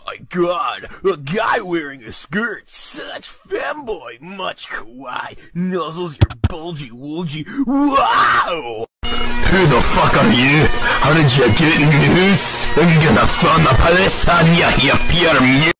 my god, a guy wearing a skirt, such femboy, much kawaii, nuzzles your bolgy, wolgy, wow! Who the fuck are you? How did you get in the hoose? I'm gonna throw the police on you, you pure mute!